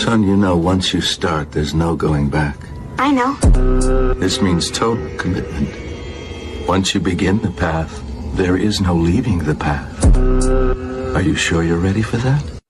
Son, you know, once you start, there's no going back. I know. This means total commitment. Once you begin the path, there is no leaving the path. Are you sure you're ready for that?